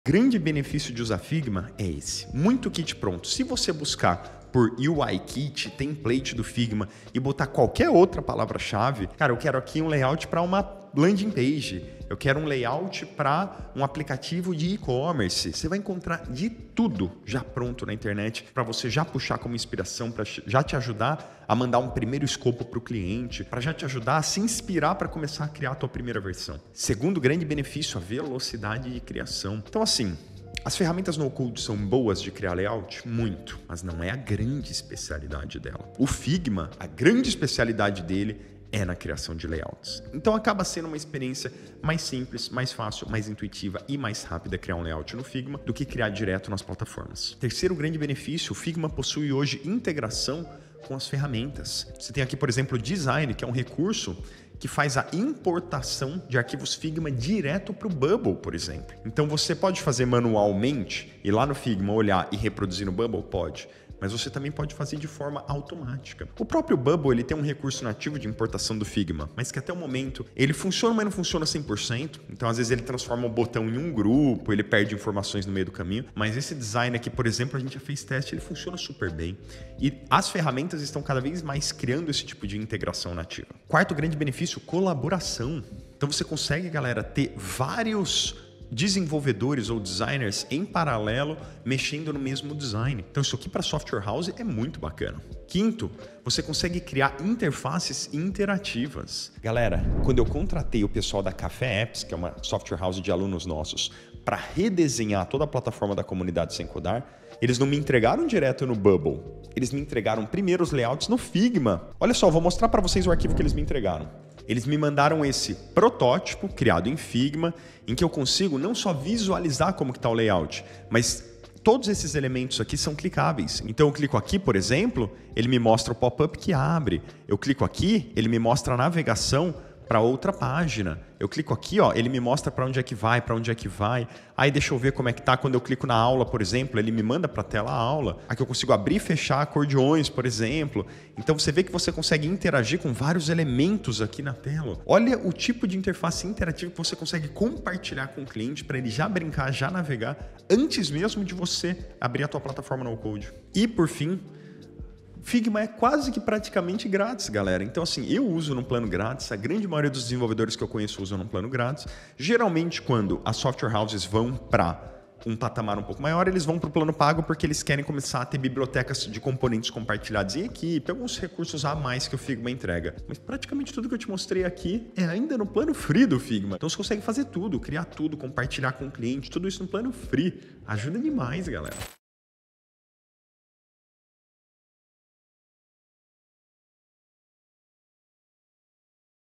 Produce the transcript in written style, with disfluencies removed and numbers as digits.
Grande benefício de usar Figma é esse, muito kit pronto. Se você buscar por UI Kit, template do Figma e botar qualquer outra palavra-chave, cara, eu quero aqui um layout para uma landing page, eu quero um layout para um aplicativo de e-commerce. Você vai encontrar de tudo já pronto na internet para você já puxar como inspiração, para já te ajudar a mandar um primeiro escopo para o cliente, para já te ajudar a se inspirar para começar a criar a tua primeira versão. Segundo grande benefício, a velocidade de criação. Então assim, as ferramentas no-code são boas de criar layout? Muito, mas não é a grande especialidade dela. O Figma, a grande especialidade dele é na criação de layouts. Então acaba sendo uma experiência mais simples, mais fácil, mais intuitiva e mais rápida criar um layout no Figma do que criar direto nas plataformas. Terceiro grande benefício, o Figma possui hoje integração com as ferramentas. Você tem aqui, por exemplo, o Design, que é um recurso que faz a importação de arquivos Figma direto para o Bubble, por exemplo. Então você pode fazer manualmente e lá no Figma olhar e reproduzir no Bubble? Pode. Mas você também pode fazer de forma automática. O próprio Bubble ele tem um recurso nativo de importação do Figma, mas que até o momento ele funciona, mas não funciona 100%. Então, às vezes, ele transforma o botão em um grupo, ele perde informações no meio do caminho. Mas esse design aqui, por exemplo, a gente já fez teste, ele funciona super bem. E as ferramentas estão cada vez mais criando esse tipo de integração nativa. Quarto grande benefício, colaboração. Então, você consegue, galera, ter vários desenvolvedores ou designers em paralelo mexendo no mesmo design. Então isso aqui para software house é muito bacana. Quinto, você consegue criar interfaces interativas. Galera, quando eu contratei o pessoal da Café Apps, que é uma software house de alunos nossos, para redesenhar toda a plataforma da comunidade sem codar, eles não me entregaram direto no Bubble. Eles me entregaram primeiro os layouts no Figma. Olha só, vou mostrar para vocês o arquivo que eles me entregaram. Eles me mandaram esse protótipo criado em Figma, em que eu consigo não só visualizar como que está o layout, mas todos esses elementos aqui são clicáveis. Então eu clico aqui, por exemplo, ele me mostra o pop-up que abre. Eu clico aqui, ele me mostra a navegação para outra página. Eu clico aqui, ó, ele me mostra para onde é que vai, para onde é que vai. Aí deixa eu ver como é que tá quando eu clico na aula, por exemplo, ele me manda para a tela aula. Aqui eu consigo abrir e fechar acordeões, por exemplo. Então você vê que você consegue interagir com vários elementos aqui na tela. Olha o tipo de interface interativa que você consegue compartilhar com o cliente para ele já brincar, já navegar, antes mesmo de você abrir a tua plataforma no code. E por fim, Figma é quase que praticamente grátis, galera. Então, assim, eu uso num plano grátis, a grande maioria dos desenvolvedores que eu conheço usam num plano grátis. Geralmente, quando as software houses vão para um patamar um pouco maior, eles vão para o plano pago porque eles querem começar a ter bibliotecas de componentes compartilhados em equipe, alguns recursos a mais que o Figma entrega. Mas praticamente tudo que eu te mostrei aqui é ainda no plano free do Figma. Então você consegue fazer tudo, criar tudo, compartilhar com o cliente, tudo isso no plano free. Ajuda demais, galera.